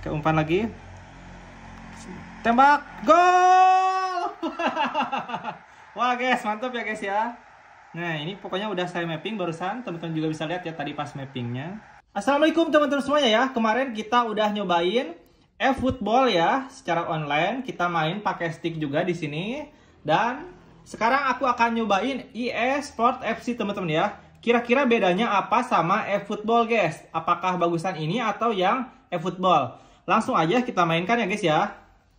Oke, umpan lagi. Tembak, gol! Wah guys, mantap ya guys ya. Nah ini pokoknya udah saya mapping barusan. Teman-teman juga bisa lihat ya tadi pas mappingnya. Assalamualaikum teman-teman semuanya ya. Kemarin kita udah nyobain eFootball ya secara online. Kita main pakai stick juga di sini. Dan sekarang aku akan nyobain EA Sport FC teman-teman ya. Kira-kira bedanya apa sama eFootball guys? Apakah bagusan ini atau yang eFootball? Langsung aja kita mainkan ya guys ya.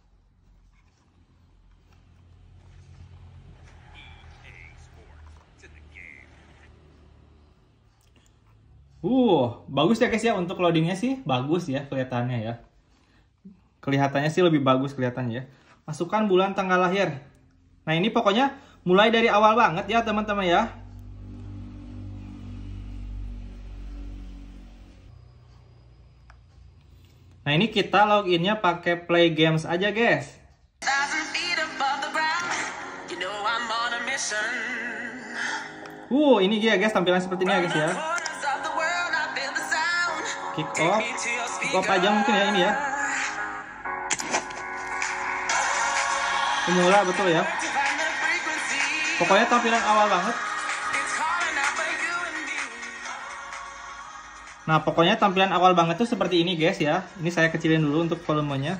Bagus ya guys ya, untuk loadingnya sih bagus ya kelihatannya ya. Kelihatannya sih lebih bagus kelihatannya ya. Masukkan bulan tanggal lahir. Nah ini pokoknya mulai dari awal banget ya teman-teman ya. Nah ini kita loginnya pakai play games aja guys. Ini dia guys tampilan seperti ini ya guys ya. Kick off aja mungkin ya ini ya. Pemula betul ya. Pokoknya tampilan awal banget. Nah pokoknya tampilan awal banget tuh seperti ini guys ya. Ini saya kecilin dulu untuk volumenya.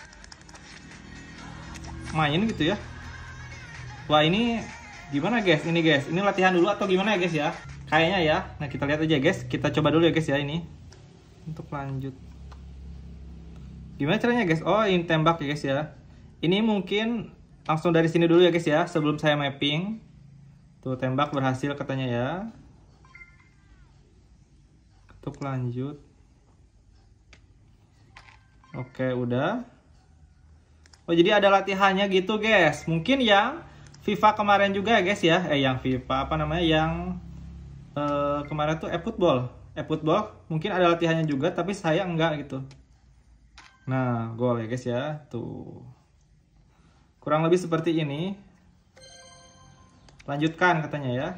Main gitu ya. Wah ini gimana guys? Ini guys, ini latihan dulu atau gimana ya guys ya? Kayaknya ya. Nah kita lihat aja guys. Kita coba dulu ya guys ya ini. Untuk lanjut. Gimana caranya guys? Oh ini tembak ya guys ya. Ini mungkin langsung dari sini dulu ya guys ya. Sebelum saya mapping. Tuh tembak berhasil katanya ya. Ketuk lanjut. Oke udah. Oh jadi ada latihannya gitu guys. Mungkin yang FIFA kemarin juga ya guys ya. Yang FIFA apa namanya? Yang kemarin tuh eFootball. eFootball mungkin ada latihannya juga tapi saya enggak gitu. Nah gol ya guys ya. Tuh kurang lebih seperti ini. Lanjutkan katanya ya.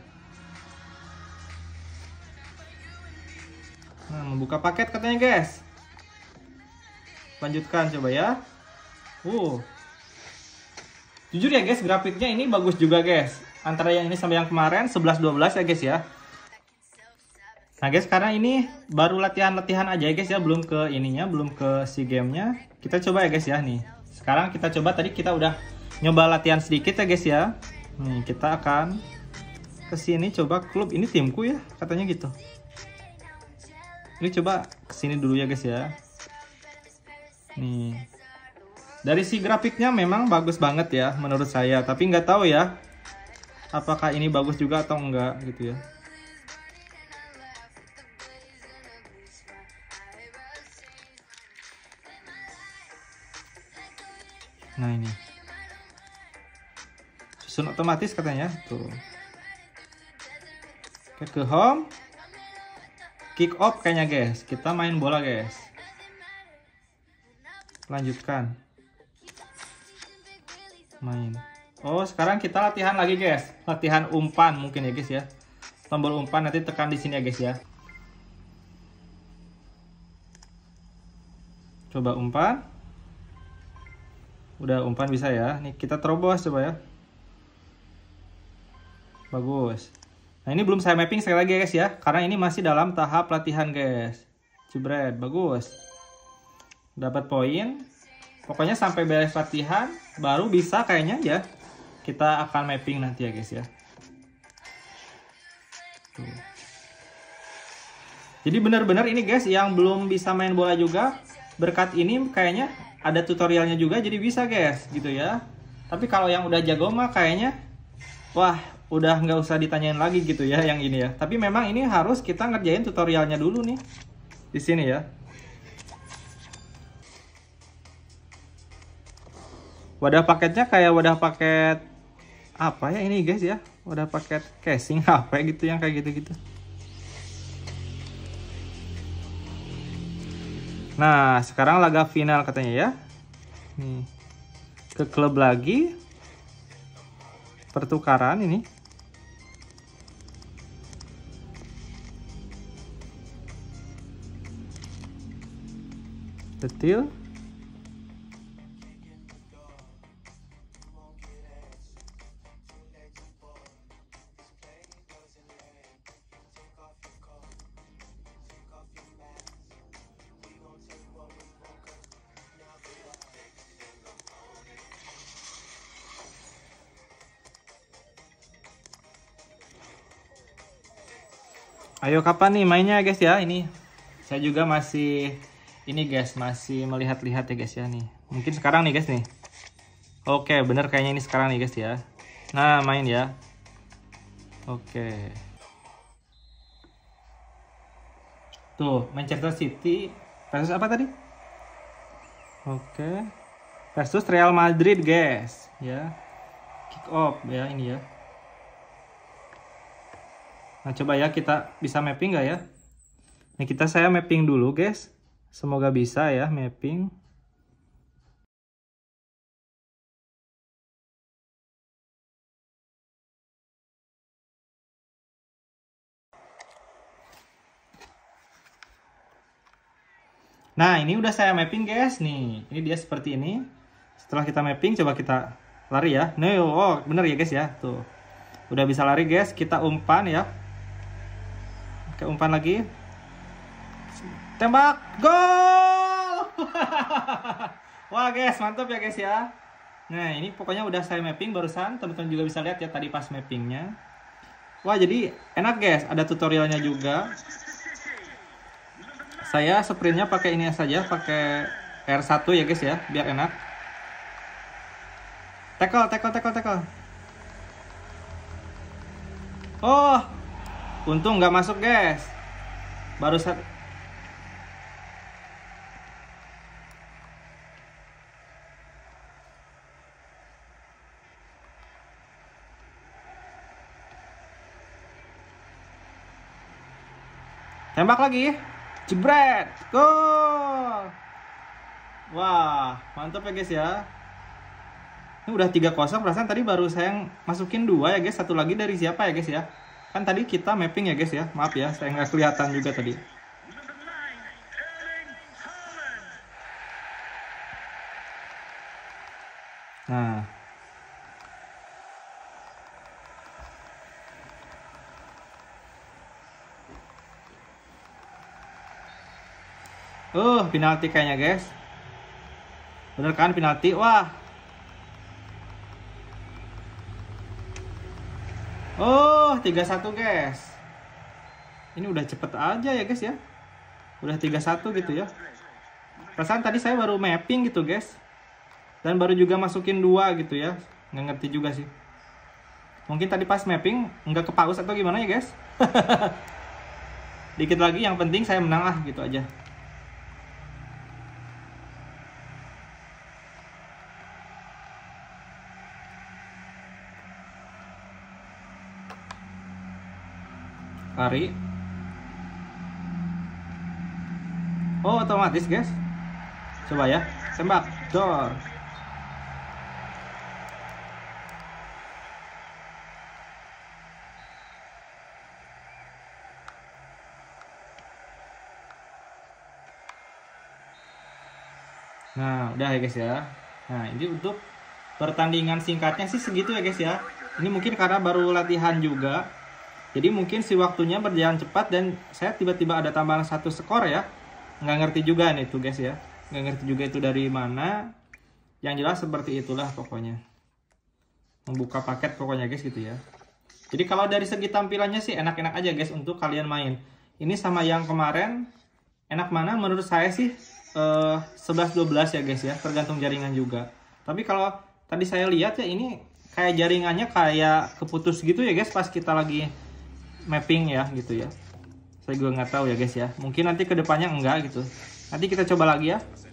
Nah membuka paket katanya guys. Lanjutkan coba ya. Jujur ya guys, grafiknya ini bagus juga guys. Antara yang ini sama yang kemarin 11-12 ya guys ya. Nah guys, karena ini baru latihan-latihan aja ya guys ya, belum ke ininya, belum ke si gamenya. Kita coba ya guys ya nih. Sekarang kita coba, tadi kita udah nyoba latihan sedikit ya guys ya. Nih kita akan ke sini coba klub, ini timku ya katanya gitu. Ini coba kesini dulu ya guys ya. Nih. Dari si grafiknya memang bagus banget ya menurut saya, tapi nggak tahu ya apakah ini bagus juga atau enggak gitu ya. Nah ini susun otomatis katanya tuh. Oke, ke home, kick off kayaknya guys. Kita main bola guys. Lanjutkan. Main. Oh sekarang kita latihan lagi guys. Latihan umpan mungkin ya guys ya. Tombol umpan nanti tekan di sini ya guys ya. Coba umpan. Udah umpan bisa ya. Nih kita terobos coba ya. Bagus. Nah ini belum saya mapping sekali lagi guys ya. Karena ini masih dalam tahap latihan guys. Jebret, bagus. Dapat poin. Pokoknya sampai beres latihan baru bisa kayaknya ya. Kita akan mapping nanti ya guys ya. Tuh. Jadi benar-benar ini guys yang belum bisa main bola juga, berkat ini kayaknya ada tutorialnya juga jadi bisa guys gitu ya. Tapi kalau yang udah jago mah kayaknya wah udah nggak usah ditanyain lagi gitu ya yang ini ya. Tapi memang ini harus kita ngerjain tutorialnya dulu nih di sini ya. Wadah paketnya kayak wadah paket apa ya ini guys ya. Wadah paket casing apa gitu yang kayak gitu-gitu. Nah, sekarang laga final katanya ya. Nih. Ke klub lagi. Pertukaran ini. detil. Ayo kapan nih mainnya guys ya? Ini saya juga masih ini guys, masih melihat-lihat ya guys ya nih. Mungkin sekarang nih guys nih. Oke, bener kayaknya ini sekarang nih guys ya. Nah, main ya. Oke. Tuh, Manchester City versus apa tadi? Oke. Versus Real Madrid guys, ya. Kick off ya ini ya. Nah, coba ya kita bisa mapping nggak ya? Nah, saya mapping dulu guys. Semoga bisa ya mapping. Nah, ini udah saya mapping guys nih. Ini dia seperti ini. Setelah kita mapping, coba kita lari ya. Nih, oh bener ya guys ya. Tuh. Udah bisa lari guys. Kita umpan ya. Oke, umpan lagi. Tembak, gol! Wah guys, mantap ya guys ya. Nah, ini pokoknya udah saya mapping barusan. Teman-teman juga bisa lihat ya tadi pas mappingnya. Wah, jadi enak guys. Ada tutorialnya juga. Saya sprintnya pakai ini saja, pakai R1 ya guys ya, biar enak. Tackle. Oh, untung nggak masuk guys. Baru tembak lagi. Jebret. Gol. Wah, mantap ya guys ya. Ini udah 3-0, perasaan tadi baru saya masukin 2 ya guys. Satu lagi dari siapa ya guys ya? Kan tadi kita mapping ya guys ya. Maaf ya, saya nggak kelihatan juga tadi. Nah. Penalti kayaknya guys. Bener kan penalti? Wah. Oh, 3-1 guys. Ini udah cepet aja ya guys ya. Udah 3-1 gitu ya. Perasaan tadi saya baru mapping gitu guys. Dan baru juga masukin 2 gitu ya. Nggak ngerti juga sih. Mungkin tadi pas mapping nggak kepaus atau gimana ya guys. Dikit lagi, yang penting saya menang lah gitu aja. Lari. Oh, otomatis guys. Coba ya, tembak. Dor. Nah, udah ya guys ya. Nah, ini untuk pertandingan singkatnya sih segitu ya guys ya. Ini mungkin karena baru latihan juga. Jadi mungkin si waktunya berjalan cepat dan saya tiba-tiba ada tambahan 1 skor ya. Nggak ngerti juga nih tuh guys ya. Nggak ngerti juga itu dari mana. Yang jelas seperti itulah pokoknya. Membuka paket pokoknya guys gitu ya. Jadi kalau dari segi tampilannya sih enak-enak aja guys untuk kalian main. Ini sama yang kemarin. Enak mana? Menurut saya sih 11-12 ya guys ya. Tergantung jaringan juga. Tapi kalau tadi saya lihat ya ini kayak jaringannya kayak keputus gitu ya guys pas kita lagi mapping ya gitu ya. Saya juga nggak tahu ya guys ya. Mungkin nanti kedepannya enggak gitu. Nanti kita coba lagi ya.